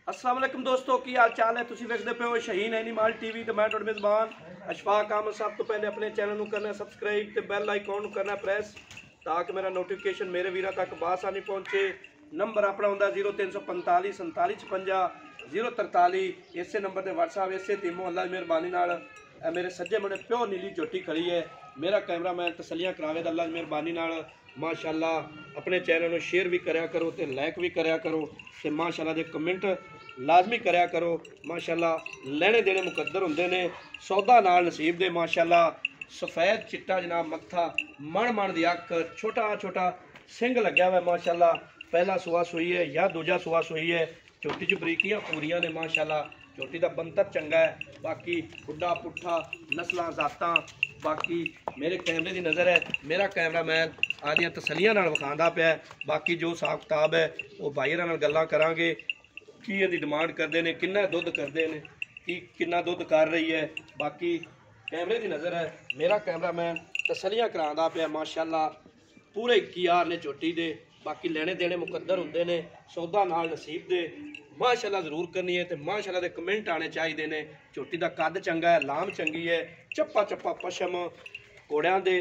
अस्सलाम वालेकुम दोस्तों की हाल चाल है। तुसीं वेखदे पे हो शाहीन एनिमल टीवी ते मैं तुहाडा मेज़बान अशफाक अहमद। सब तो पहले अपने चैनल नूं करना सबसक्राइब ते बैल आइकॉन नूं करना प्रेस ताकि मेरा नोटिफिकेशन मेरे वीरां तक बासानी पहुंचे। नंबर अपना हुंदा 0345 47 56 043। इसे नंबर ते व्हाट्सएप इसे तीमो अल्लाह दी मेहरबानी नाल मेरे सज्जे मुंडे प्योर नीली झोटी खड़ी है। मेरा कैमरामैन तसलियां करावे दा अल्लाह दी मेहरबानी नाल माशाअल्लाह। अपने चैनल को शेयर भी करया करो तो लाइक भी करया करो तो माशाअल्लाह दे कमेंट लाजमी करया करो। माशाअल्लाह लेने देने मुकद्दर होंदे ने, सौदा नाल नसीब दे। माशाअल्लाह सफ़ैद चिट्टा जनाब मत्था, मण मण दी अख, छोटा छोटा सिंग लग्या हुआ माशाअल्लाह। पहला सुआ सुई है या दूजा सुआ सुई है। झोटी च बरीकियां पूरियां ने माशाअल्लाह। झोटी का बनतर चंगा है। बाकी खुड्डा पुट्ठा नस्लां जातां बाकी मेरे कैमरे की नज़र है। मेरा कैमरामैन आदियां तसलियां नाल विखांदा पिया। बाकी जो हिसाब किताब है वो भाईरां नाल गल्लां करांगे की इहदी डिमांड करते हैं, किन्ना दुध करते हैं, कि किन्ना दुध कर रही है। बाकी कैमरे की नज़र है। मेरा कैमरामैन तसलियां करांदा पिया माशाअल्लाह। पूरे 21 ने झोटी दे। बाकी लेने देने मुकद्दर होंदे ने, सौदा नाल नसीब दे। माशाअल्लाह जरूर करनी है तो माशाअल्लाह दे कमेंट आने चाहिए ने। झोटी का कद चंगा है, लाम चंगी है, चप्पा चप्पा पशम, घोड़ियां दे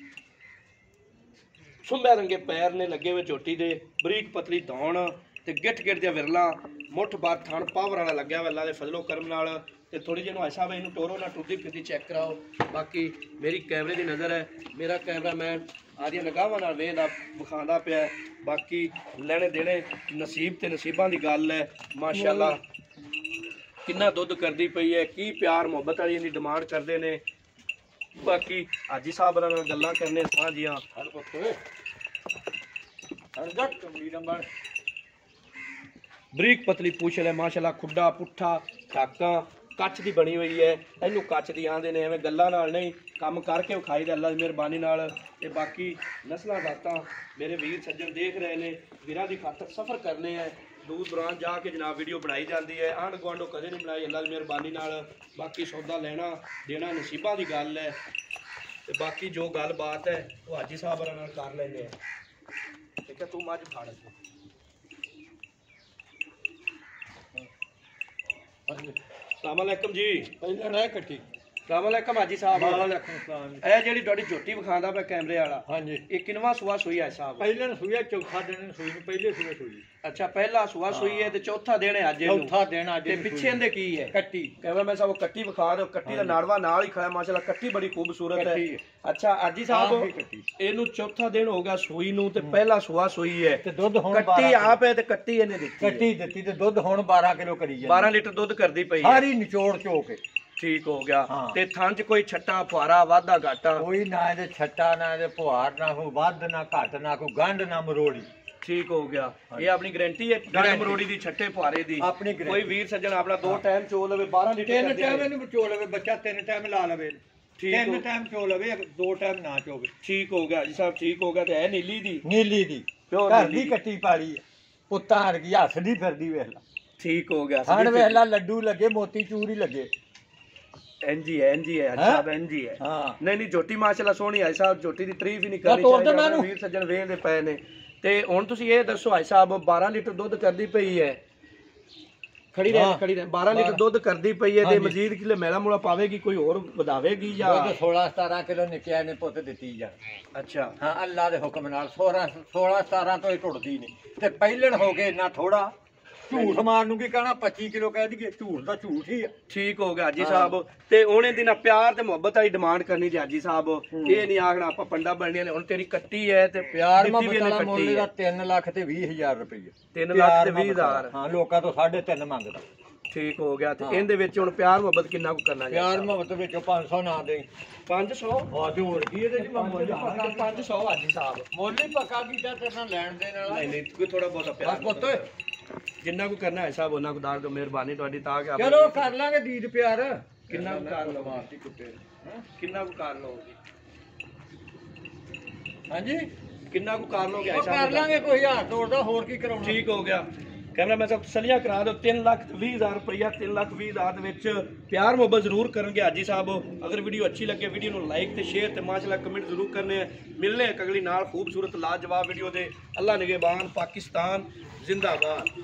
सुंबे रंगे पैर ने लगे हुए झोटी दे। बरीक पतली दौण ते गिठ गिठ दियां विरलां, मुठ बार थण पावर वाला लग्या हुआ अल्लाह दे फजलो करम नाल। ते थोड़ी जी भाई साहब इनू टोरो ना टुरदी फिरदी चेक कराओ। बाकी मेरी कैमरे की नज़र है। मेरा कैमरामैन आदियां नगाहां नाल वेखदा विखांदा पिया। बाकी लेने देने नसीब ते नसीबां दी गल है माशाअल्लाह। किन्ना दुध करदी पई है, की प्यार मुहब्बत वाली इहदी डिमांड करदे ने। बाकी हाजी साहब नाल गल्लां करने साझियां। बरीक पतली पूछल है माशाअल्लाह। खुड्डा पुट्ठा टाकां कच की बनी हुई है। इनू कच दी आंदे ने, एवें गल्लां नाल नहीं, काम करके विखाई दे अल्लाह दी मेहरबानी नाल। ते बाकी नस्लां जातां मेरे वीर सज्जन देख रहे हैं, वीरां दी खातर सफ़र करने हैं। दूर दौरान जाके जनाब वीडियो बनाई जाती है। आंढ गुआंढों कदे नहीं बनाई अल्लाह दी मेहरबानी नाल। बाकी सौदा लेना देना नसीबां दी गल है। ते बाकी जो गल बात है वो हाजी साहब नाल कर लेंगे। ठीक है, तू मझ फाड़। अस्सलाम वालेकुम जी। कट्टी अस्सलाम वालेकुम हाजी साहब। ए जेड़ी तुहाडी झोटी विखांदा पिया कैमरे वाला, हाँ जी, ये किनवा सुआ सुई है साहब? पहले सुई चौथा दिन सुई पहले सुई। अच्छा, पहला सुआ सुई है ते चौथा दिन है अज। चौथा दिन अज। ते पिछे इहदे की है? कट्टी। कैमरामैन साहब कट्टी विखा दो। कट्टी दा नाड़वा नाल ही खड़ा माशाअल्लाह। कट्टी बड़ी खूबसूरत है। अच्छा हाजी साहब इहनू चौथा दिन हो गया सुई नू ते पहला सुआ सुई है ते दुध हुण कट्टी आप है ते कट्टी इहने दित्ती। कट्टी दित्ती ते दुध हुण 12 किलो करी जाए। 12 लीटर दुध करदी पई है। सारी निचोड़ चो के ठीक हो गया। हाँ। ते थन च कोई छट्टा फुआरा वाधा घाटा कोई ना इहदे छट्टा ना इहदे पुहार ना कोई वध ना घट ना कोई गंढ ना मरोड़ी। ठीक हो गया। ये अपनी गारंटी है गंढ मरोड़ी दी छट्टे फुआरे दी अपनी कोई वीर सज्जन अपना 2 टाइम चो लवे 12 लीटर 3 टाइम नहीं चो लवे बच्चा 3 टाइम ला लवे। ठीक 3 टाइम चो लवे 2 टाइम ना चोवे। ठीक हो गया जी साहब। ठीक हो गया। ते है नीली दी घर दी कट्टी पाली है। पुत्तां हरगी हसदी फिरदी वेखला। ठीक हो गया। हण वेखला लड्डू लगे मोती चूर ही लगे। एनजी है साहब एनजी है। हाँ। नहीं झोटी माशाल्लाह सोहनी है साहब। झोटी दी तारीफ ही नहीं करनी चाहिए। वीर सज्जन वेखदे पए ने। ते हुण तुसीं ये दसो भाई साहब 12 लीटर दुध करदी पई है। खड़ी रह 12 लीटर दुध करदी पई है ते मजीद किले मेला मूला पावेगी कोई और वधावेगी या 16-17 किलो निकिया ने पुੱਤ ਦਿੱਤੀ जा। अच्छा हाँ अल्लाह दे हुक्म नाल 16-17 तो ही टुटदी नहीं ते पहिलण हो गए ना थोड़ा झूठ मारन नूं की कहना 25 किलो कह दईए झूठ दा झूठ ही है। ठीक हो गया हाजी साहब। ते ओने दिन प्यार ते मोहब्बत वाली डिमांड करनी जी हाजी साहब। ये नहीं आखना आप पंडा बनने हुण तेरी कट्टी है ते प्यार मोहब्बत वाला मुੱਲ ਦਾ 3 ਲੱਖ ਤੇ 20,000 रुपये। 3 ਲੱਖ ਤੇ 20,000। हाँ लोकां तो 3.5 मंगदा। ठीक हो गया। ते इहदे विच हुण प्यार मोहब्बत किन्ना को करना? प्यार मोहब्बत विचों 500 ना दे। 500? हां ते होर की ਇਹਦੇ ਚ ਮੁੱਲ 500 हाजी साहब। ਮੁੱਲ ਹੀ ਪੱਕਾ ਕੀਤਾ ਤੇ ਨਾ ਲੈਣ ਦੇਣ ਵਾਲਾ नहीं कोई थोड़ा बहुत प्यार ਪੁੱਤ जिन्ना को करना है साहब उन्ना को दार दो मेहरबानी तुहाडी ताकि आप चलो कर लांगे दीद प्यार। किन्ना को कर लवाती कुत्ते किन्ना को कर लोगे? हां जी किन्ना को कर लोगे? ऐसा कर लांगे कोई 1000 तोड़ दा होर की कराउणा। ठीक हो गया। कहना मैं सब तसलियां करा दो 3,20,000 रुपया 3,20,000 दे विच प्यार मोहब्बत जरूर करेंगे हाजी साहब। अगर वीडियो अच्छी लगे वीडियो को लाइक ते शेयर ते माशाल्लाह कमेंट जरूर करने हैं। मिलने एक अगली नाल खूबसूरत लाजवाब वीडियो दे। अल्लाह निगहबान पाकिस्तान जिंदाबाद।